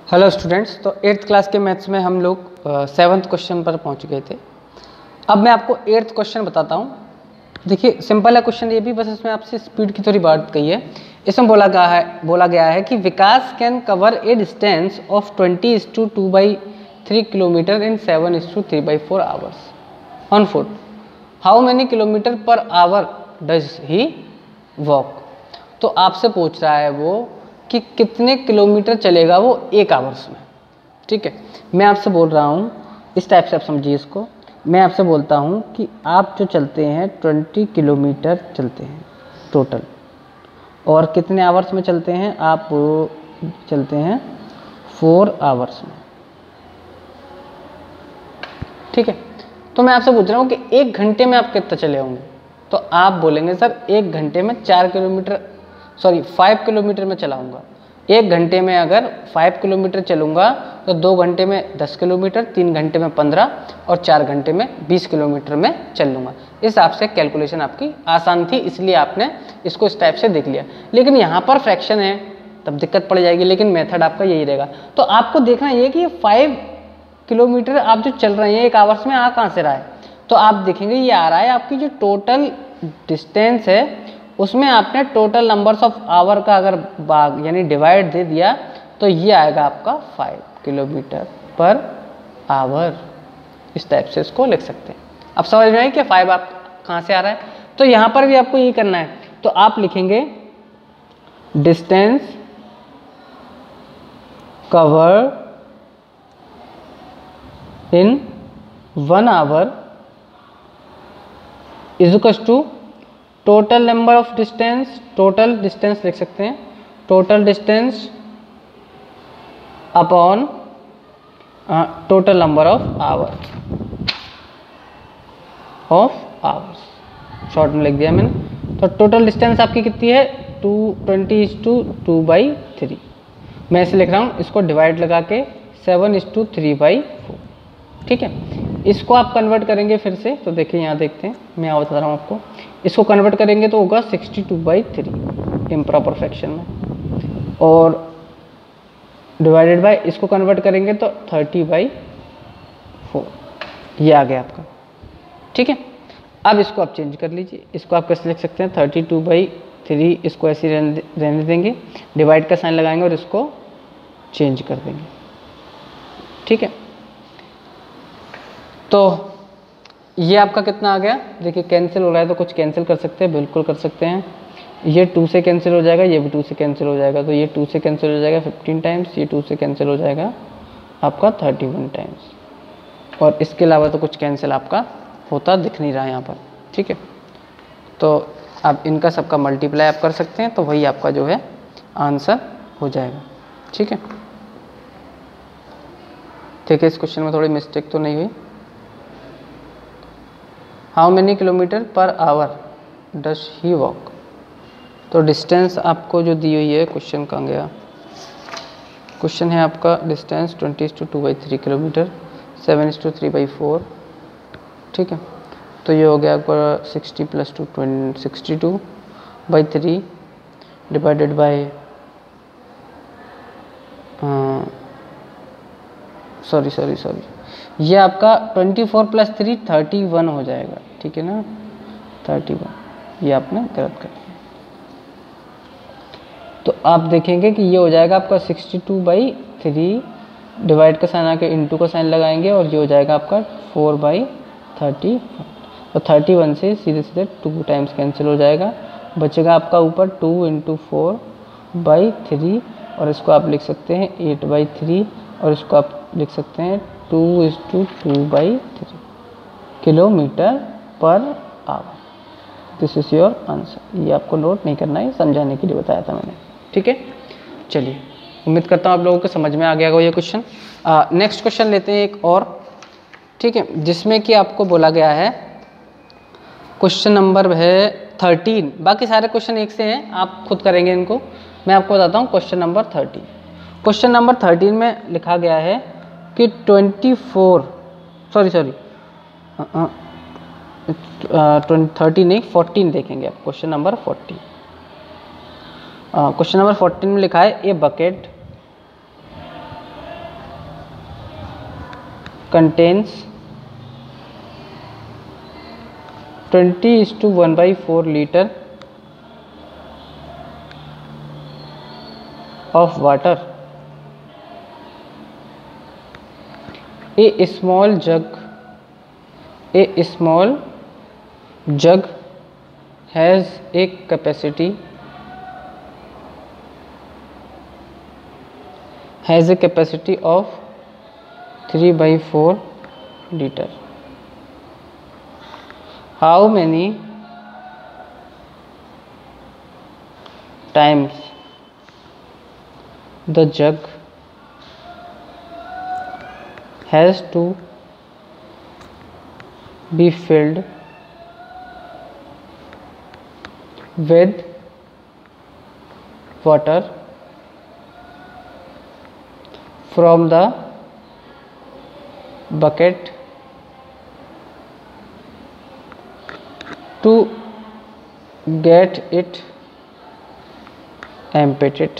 Hello students, तो 8th class के maths में हम लोग 7th क्वेश्चन पर पहुंच गए थे। अब मैं आपको 8th क्वेश्चन बताता हूं। देखिए सिंपल है क्वेश्चन ये भी, बस इसमें आपसे स्पीड की थोड़ी बात कही है। इसमें बोला गया है कि Vikas can cover a distance of 20:2/3 kilometre in 7:3/4 hours on foot. How many kilometre per hour does he walk. तो आपसे पूछ रहा है वो कि कितने किलोमीटर चलेगा वो 1 आवर्स में। ठीक है, मैं आपसे बोल रहा हूँ इस टाइप से, आप समझिए इसको। मैं आपसे बोलता हूँ कि आप जो चलते हैं 20 किलोमीटर चलते हैं टोटल, और कितने आवर्स में चलते हैं आप? चलते हैं 4 आवर्स में। ठीक है, तो मैं आपसे पूछ रहा हूँ कि 1 घंटे में आप कितना चले होंगे। तो आप बोलेंगे सर 1 घंटे में 5 किलोमीटर में चलाऊंगा। 1 घंटे में अगर 5 किलोमीटर चलूंगा तो 2 घंटे में 10 किलोमीटर, 3 घंटे में 15 और 4 घंटे में 20 किलोमीटर में चल लूँगा। इस हिसाब से कैलकुलेशन आपकी आसान थी, इसलिए आपने इसको इस टाइप से देख लिया। लेकिन यहाँ पर फ्रैक्शन है तब दिक्कत पड़ जाएगी, लेकिन मेथड आपका यही रहेगा। तो आपको देखना ये कि ये 5 किलोमीटर आप जो चल रहे हैं 1 आवर्स में आ कहाँ से रहा है। तो आप देखेंगे ये आ रहा है आपकी जो टोटल डिस्टेंस है उसमें आपने टोटल नंबर्स ऑफ आवर का अगर भाग यानी डिवाइड दे दिया तो ये आएगा आपका 5 किलोमीटर पर आवर। इस टाइप से इसको लिख सकते हैं। अब समझ में आई कि 5 आप कहाँ से आ रहा है। तो यहाँ पर भी आपको ये करना है, तो आप लिखेंगे distance cover in 1 hour is equal to total number of distance, total distance लिख सकते हैं, total distance upon total number of hours short में लिख दिया मैंने। तो टोटल डिस्टेंस आपकी कितनी है 20:2/3। मैं इसे लिख रहा हूँ, इसको डिवाइड लगा के 7:3/4। ठीक है, इसको आप कन्वर्ट करेंगे फिर से, तो देखिए यहाँ देखते हैं, मैं यहाँ बता रहा हूँ आपको। इसको कन्वर्ट करेंगे तो होगा 62/3 इम्प्रॉपर फ्रैक्शन में, और डिवाइडेड बाय इसको कन्वर्ट करेंगे तो 30/4। ये आ गया आपका। ठीक है, अब इसको आप चेंज कर लीजिए। इसको आप कैसे लिख सकते हैं 32/3, इसको ऐसे रहने देंगे, डिवाइड का साइन लगाएंगे और इसको चेंज कर देंगे। ठीक है, तो ये आपका कितना आ गया। देखिए कैंसिल हो रहा है तो कुछ कैंसिल कर सकते हैं, बिल्कुल कर सकते हैं। ये 2 से कैंसिल हो जाएगा, ये भी 2 से कैंसिल हो जाएगा, तो ये 2 से कैंसिल हो जाएगा 15 टाइम्स, ये 2 से कैंसिल हो जाएगा आपका 31 टाइम्स, और इसके अलावा तो कुछ कैंसिल आपका होता दिख नहीं रहा यहाँ पर। ठीक है, तो आप इनका सबका मल्टीप्लाई आप कर सकते हैं, तो वही आपका जो है आंसर हो जाएगा। ठीक है, ठीक है, इस क्वेश्चन में थोड़ी मिस्टेक तो नहीं हुई। How many kilometre per hour does he walk. तो डिस्टेंस आपको जो दी हुई है, क्वेश्चन कहाँ गया, क्वेश्चन है आपका डिस्टेंस 20:2/3 किलोमीटर 7:3/4। ठीक है, तो ये हो गया आपका 60 + 2 62/3 डिवाइडेड बाय सॉरी ये आपका 24 + 3 31 हो जाएगा। ठीक है ना, 31, ये आपने गलत कर दिया। तो आप देखेंगे कि ये हो जाएगा आपका 62/3, डिवाइड का साइन आके इंटू का साइन लगाएंगे, और ये हो जाएगा आपका 4/31। तो 31 से सीधे सीधे 2 टाइम्स कैंसिल हो जाएगा, बचेगा आपका ऊपर 2 × 4/3, और इसको आप लिख सकते हैं 8/3, और इसको आप लिख सकते हैं 2:2/3 kilometre per hour. This is your answer. ये आपको नोट नहीं करना है, समझाने के लिए बताया था मैंने। ठीक है, चलिए उम्मीद करता हूँ आप लोगों को समझ में आ गया होगा ये क्वेश्चन। नेक्स्ट क्वेश्चन लेते हैं एक और। ठीक है, जिसमें कि आपको बोला गया है, क्वेश्चन नंबर है 13। बाकी सारे क्वेश्चन एक से हैं, आप खुद करेंगे इनको। मैं आपको बताता हूँ क्वेश्चन नंबर 13। क्वेश्चन नंबर 13 में लिखा गया है कि 14 देखेंगे आप। क्वेश्चन नंबर 14, क्वेश्चन नंबर 14 में लिखा है a bucket contains 20:1/4 liter of water. A small jug has a capacity of 3/4 liter. How many times the jug has to be filled with water from the bucket to get it emptied.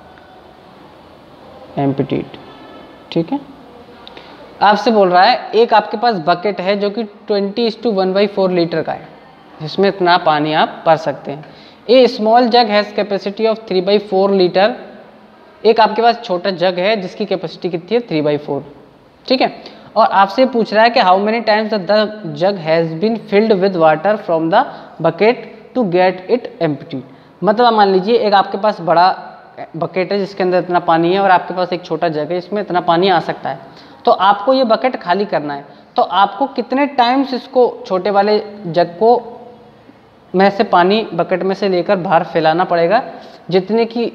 ठीक है, आपसे बोल रहा है एक आपके पास bucket है जो कि 20:1/4 लीटर का है, जिसमें इतना पानी आप भर सकते हैं. A small jug has capacity of 3/4 litre. एक आपके पास छोटा जग है जिसकी कैपेसिटी कितनी है 3/4. ठीक है, और आपसे पूछ रहा है कि how many times the jug has been filled with water from the bucket to get it emptied. मतलब मान लीजिए एक आपके पास बड़ा बकेट है जिसके अंदर इतना पानी है और आपके पास एक छोटा जग है इसमें इतना पानी आ सकता है. तो आपको ये बकेट खाली करना है, तो आपको कितने टाइम्स इसको छोटे वाले जग को में से पानी बकेट में से लेकर बाहर फैलाना पड़ेगा, जितने की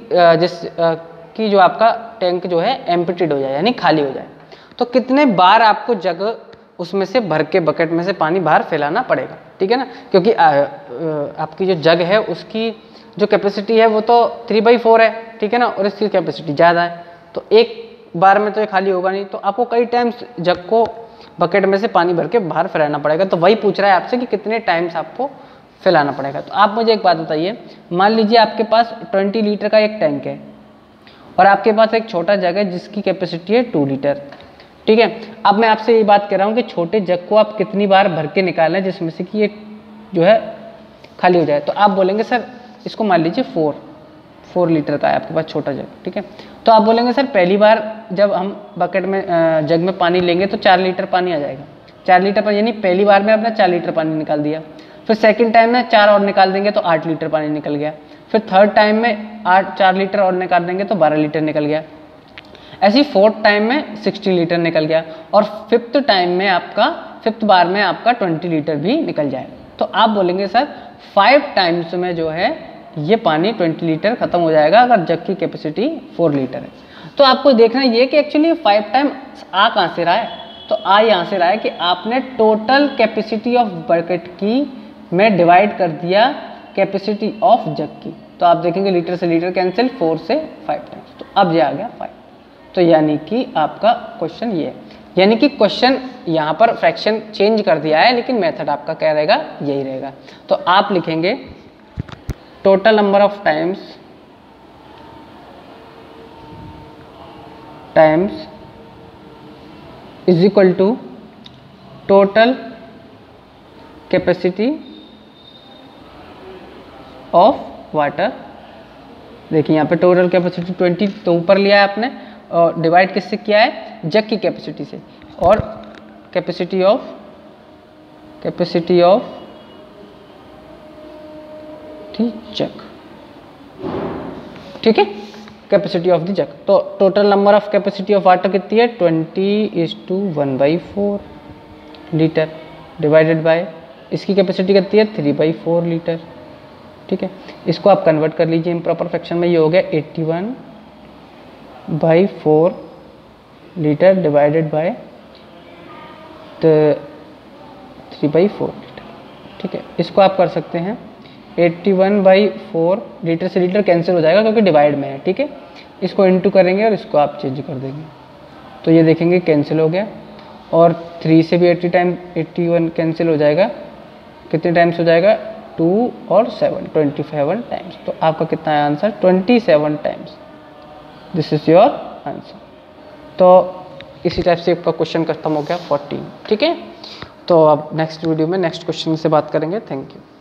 कि जो आपका टैंक जो है एम्प्टीड हो जाए यानी खाली हो जाए. तो कितने बार आपको जग उसमें से भर के बकेट में से पानी बाहर फैलाना पड़ेगा. ठीक है ना, क्योंकि आपकी जो जग है उसकी जो कैपेसिटी है वो तो 3/4 है. ठीक है ना, और इसकी कैपेसिटी ज़्यादा है, तो एक बार में तो ये खाली होगा नहीं, तो आपको कई टाइम्स जग को बकेट में से पानी भर के बाहर फैलाना पड़ेगा. तो वही पूछ रहा है आपसे कि कितने टाइम्स आपको फैलाना पड़ेगा. तो आप मुझे एक बात बताइए, मान लीजिए आपके पास 20 लीटर का एक टैंक है और आपके पास एक छोटा जग है जिसकी कैपेसिटी है 2 लीटर. ठीक है, अब मैं आपसे ये बात कर रहा हूँ कि छोटे जग को आप कितनी बार भर के निकालना है जिसमें से कि ये जो है खाली हो जाए. तो आप बोलेंगे सर इसको मान लीजिए 4 लीटर का है आपके पास छोटा जग. ठीक है, तो आप बोलेंगे सर पहली बार जब हम बकेट में जग में पानी लेंगे तो 4 लीटर पानी आ जाएगा. 4 लीटर पानी यानी पहली बार में आपने 4 लीटर पानी निकाल दिया. फिर सेकंड टाइम में 4 और निकाल देंगे तो 8 लीटर पानी निकल गया. फिर थर्ड टाइम में 4 लीटर और निकाल देंगे तो 12 लीटर निकल गया. ऐसी फोर्थ टाइम में 16 लीटर निकल गया और फिफ्थ बार में आपका 20 लीटर भी निकल जाएगा. तो आप बोलेंगे सर 5 टाइम्स में जो है ये पानी 20 लीटर खत्म हो जाएगा अगर जग की कैपेसिटी 4 लीटर है. तो आपको देखना ये कि एक्चुअली 5 टाइम आ कहाँ से रहा है, तो आ यहाँ से रहा है कि आपने टोटल कैपेसिटी ऑफ बकेट की में डिवाइड कर दिया कैपेसिटी ऑफ जग की. तो आप देखेंगे लीटर से लीटर कैंसिल, 4 से 5 टाइम्स, तो अब ये आ गया 5. तो यानी कि आपका क्वेश्चन ये है, यानी कि क्वेश्चन यहाँ पर फ्रैक्शन चेंज कर दिया है लेकिन मेथड आपका क्या रहेगा, यही रहेगा. तो आप लिखेंगे total number of times is equal to total capacity of water. देखिए यहाँ पे टोटल कैपेसिटी 20 तो ऊपर लिया है आपने और डिवाइड किससे किया है, जग की कैपेसिटी से, और कैपेसिटी ऑफ द जग. ठीक है, कैपेसिटी ऑफ द जग. तो total number of capacity of water कितनी है 20:1/4 लीटर डिवाइडेड बाय इसकी कैपेसिटी कितनी है 3/4 लीटर. ठीक है, इसको आप कन्वर्ट कर लीजिए इम्प्रॉपर फ्रैक्शन में. ये हो गया 81/4 लीटर डिवाइडेड बाय 3/4 लीटर. ठीक है, इसको आप कर सकते हैं 81/4 लीटर से लीटर कैंसिल हो जाएगा क्योंकि डिवाइड में है. ठीक है, इसको इनटू करेंगे और इसको आप चेंज कर देंगे तो ये देखेंगे कैंसिल हो गया, और 3 से भी 81 कैंसिल हो जाएगा. कितने टाइम्स हो जाएगा 2 और 7 27 टाइम्स. तो आपका कितना है answer 27 times. This is your answer. तो इसी टाइप से आपका क्वेश्चन खत्म हो गया 14। ठीक है, तो अब नेक्स्ट वीडियो में नेक्स्ट क्वेश्चन से बात करेंगे। Thank you.